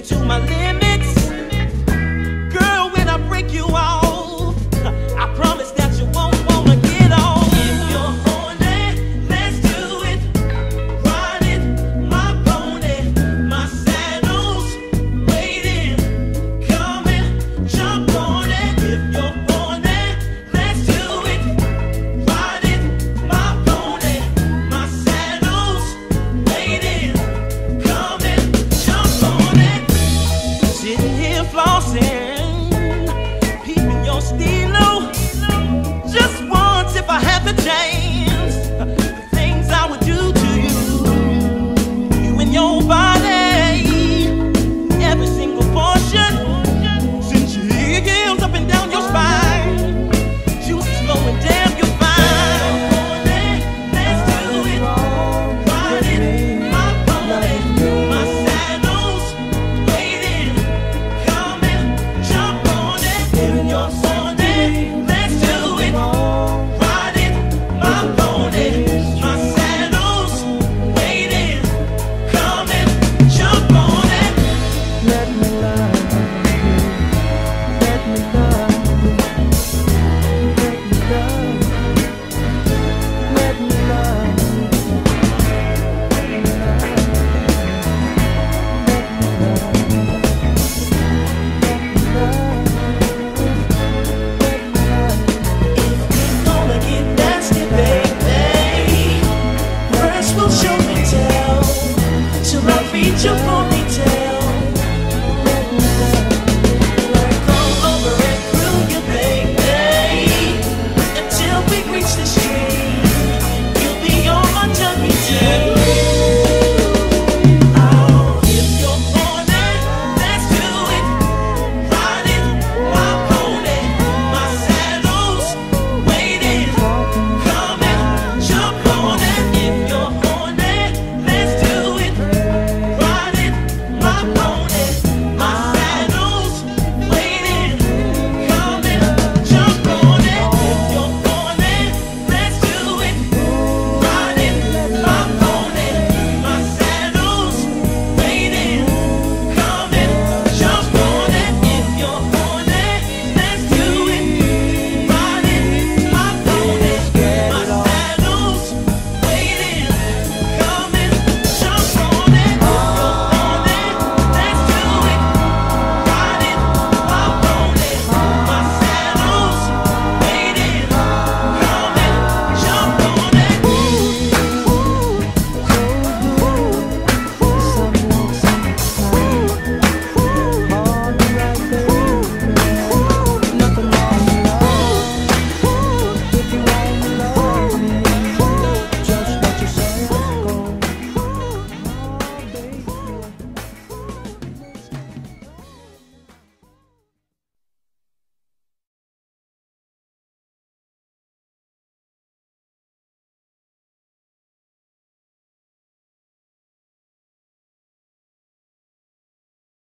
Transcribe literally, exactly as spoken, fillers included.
to my limits. Girl, when I break you off, I promise that you won't wanna get off. If you're horny, let's do it. Ride it, my pony, my saddle's waiting. Come and jump on it. If you're horny, let's do it. Ride it, my pony, my saddle's waiting. Come and jump on it. Sitting here flossing, peeping your stilo. Just once, if I had the chance, the things I would do to you, you and your body, every single portion, since your heels up and down your spine, you slow and damn you fine. Let's do it. Ride it, my pony, my saddle's waiting. Come and jump on it. If you're horny, let's do it. Ride it, my pony, my saddle's waiting. Come and jump on it. Let me love you. Let me love you. Let me love you. Let me love you. Let me love you. It's gonna get nasty, baby. First we'll show and tell, till I feed your ponytail.